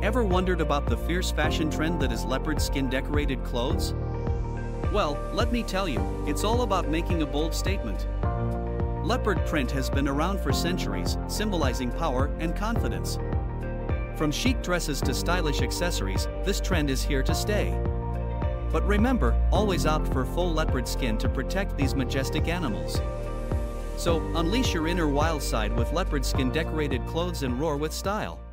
Ever wondered about the fierce fashion trend that is leopard skin decorated clothes? Well, let me tell you, it's all about making a bold statement. Leopard print has been around for centuries, symbolizing power and confidence. From chic dresses to stylish accessories, this trend is here to stay. But remember, always opt for full leopard skin to protect these majestic animals. So, unleash your inner wild side with leopard skin decorated clothes and roar with style.